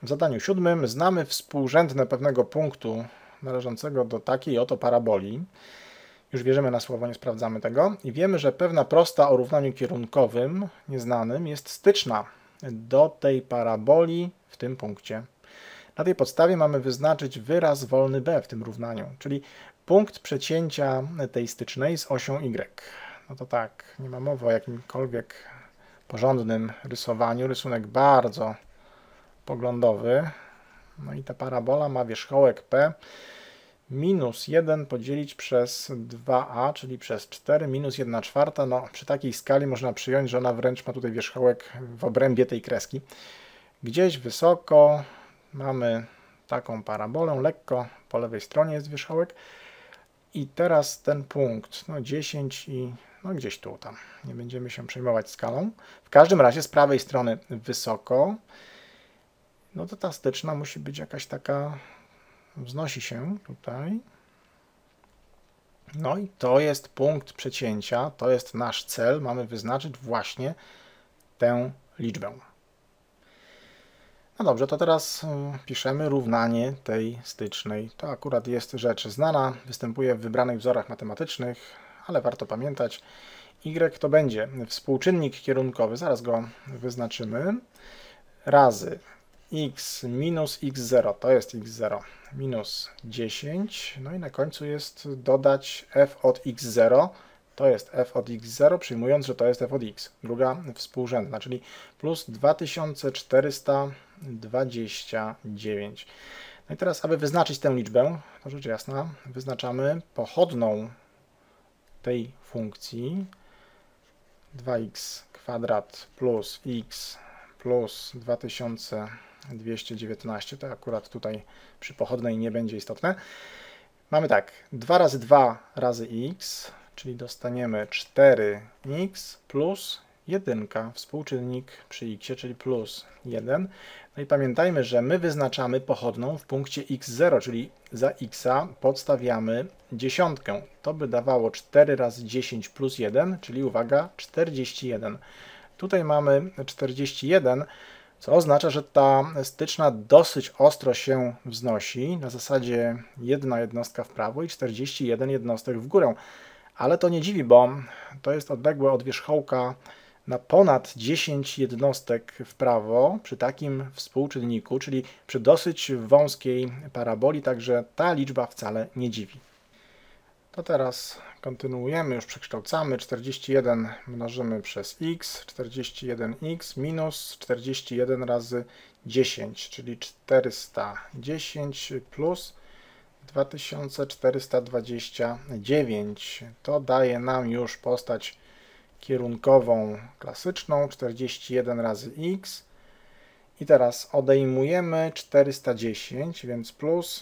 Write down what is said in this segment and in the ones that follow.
W zadaniu 7 znamy współrzędne pewnego punktu należącego do takiej oto paraboli. Już wierzymy na słowo, nie sprawdzamy tego. I wiemy, że pewna prosta o równaniu kierunkowym, nieznanym, jest styczna do tej paraboli w tym punkcie. Na tej podstawie mamy wyznaczyć wyraz wolny b w tym równaniu, czyli punkt przecięcia tej stycznej z osią y. No to tak, nie ma mowy o jakimkolwiek porządnym rysowaniu. Rysunek bardzo poglądowy. No i ta parabola ma wierzchołek p minus 1 podzielić przez 2a, czyli przez 4, minus 1/4. No, przy takiej skali można przyjąć, że ona wręcz ma tutaj wierzchołek w obrębie tej kreski. Gdzieś wysoko mamy taką parabolę, lekko po lewej stronie jest wierzchołek. I teraz ten punkt, no 10 i no gdzieś tu tam. Nie będziemy się przejmować skalą. W każdym razie z prawej strony wysoko. No to ta styczna musi być jakaś taka, wznosi się tutaj. No i to jest punkt przecięcia, to jest nasz cel. Mamy wyznaczyć właśnie tę liczbę. No dobrze, to teraz piszemy równanie tej stycznej. To akurat jest rzecz znana, występuje w wybranych wzorach matematycznych, ale warto pamiętać. Y to będzie współczynnik kierunkowy, zaraz go wyznaczymy, razy x minus x0, to jest x0, minus 10, no i na końcu jest dodać f od x0, to jest f od x0, przyjmując, że to jest f od x, druga współrzędna, czyli plus 2429. No i teraz, aby wyznaczyć tę liczbę, to rzecz jasna, wyznaczamy pochodną tej funkcji 2x kwadrat plus x plus 2219, to akurat tutaj przy pochodnej nie będzie istotne. Mamy tak, 2 razy 2 razy x, czyli dostaniemy 4x plus 1, współczynnik przy x, czyli plus 1. No i pamiętajmy, że my wyznaczamy pochodną w punkcie x0, czyli za x podstawiamy dziesiątkę. To by dawało 4 razy 10 plus 1, czyli uwaga, 41. Tutaj mamy 41, co oznacza, że ta styczna dosyć ostro się wznosi, na zasadzie 1 jednostka w prawo i 41 jednostek w górę. Ale to nie dziwi, bo to jest odległe od wierzchołka na ponad 10 jednostek w prawo przy takim współczynniku, czyli przy dosyć wąskiej paraboli, także ta liczba wcale nie dziwi. To teraz kontynuujemy, już przekształcamy. 41 mnożymy przez x, 41x minus 41 razy 10, czyli 410 plus 2429. To daje nam już postać kierunkową klasyczną, 41 razy x. I teraz odejmujemy 410, więc plus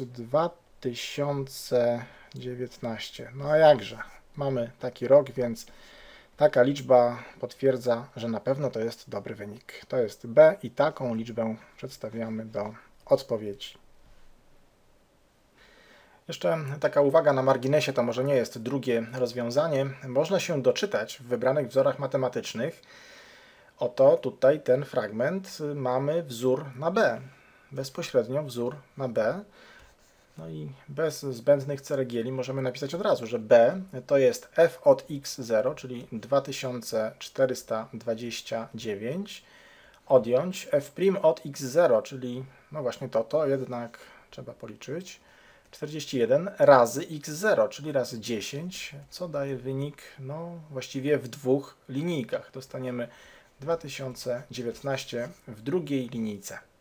2019. No a jakże? Mamy taki rok, więc taka liczba potwierdza, że na pewno to jest dobry wynik. To jest b i taką liczbę przedstawiamy do odpowiedzi. Jeszcze taka uwaga na marginesie, to może nie jest drugie rozwiązanie. Można się doczytać w wybranych wzorach matematycznych. Oto tutaj ten fragment, mamy wzór na b. Bezpośrednio wzór na b. No i bez zbędnych ceregieli możemy napisać od razu, że b to jest f od x0, czyli 2429, odjąć f' od x0, czyli no właśnie to jednak trzeba policzyć, 41 razy x0, czyli razy 10, co daje wynik no właściwie w dwóch linijkach. Dostaniemy 2019 w drugiej linijce.